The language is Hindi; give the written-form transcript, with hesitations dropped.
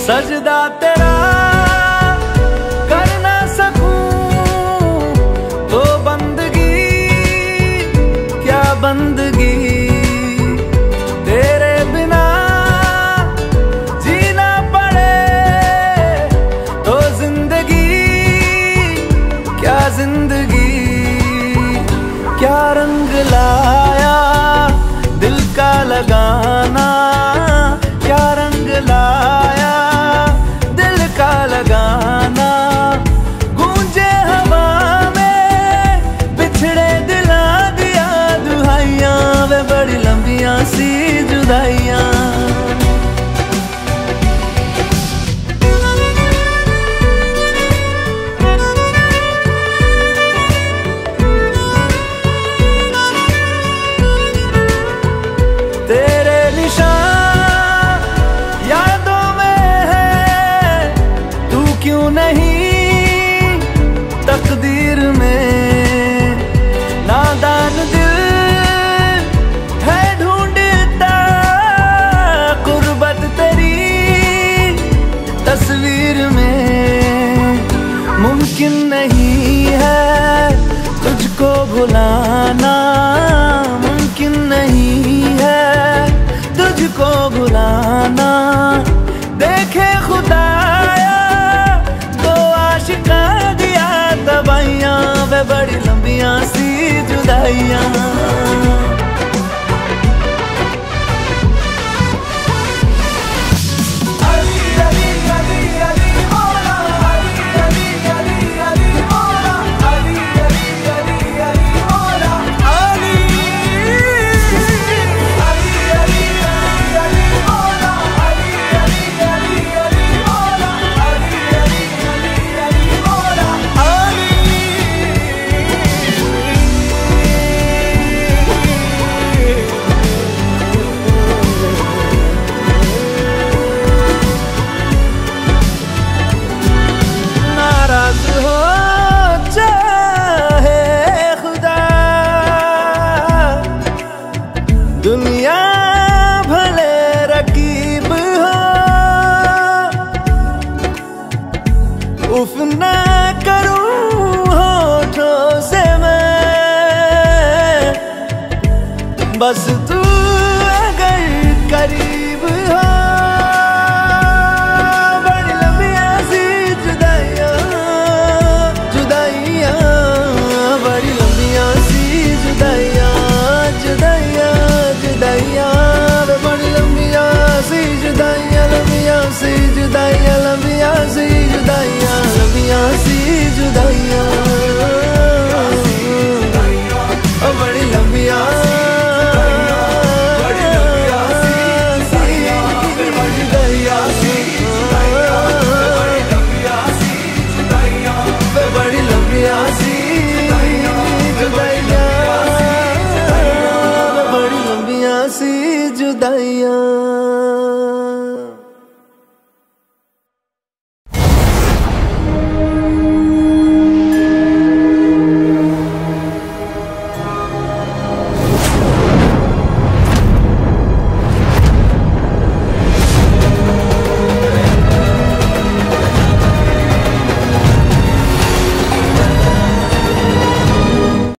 सजदा तेरा कर ना सकूं तो बंदगी क्या बंदगी, तेरे बिना जीना पड़े तो जिंदगी क्या जिंदगी। क्या रंग लाया दिल का लगाना, क्या रंग लाया दिल का लगाना। गूंजे हवा में बिछड़े दिला दिया दुहाइयां, वे बड़ी लंबियां सी जुदाइयां। तेरे निशान यादों में है, तू क्यों नहीं तकदीर में। नादान दिल है ढूंढता गुर्बत तेरी तस्वीर में। मुमकिन नहीं है तुझको भुलाना, मुमकिन नहीं है तुझको भुलाना। देखे खुदाया तो आशिका दिया दवाइयां, वे बड़ी लंबियां सी जुदाइयां। दुनिया भले रकीब हो, उफ ना करूं होठों से मैं, बस तू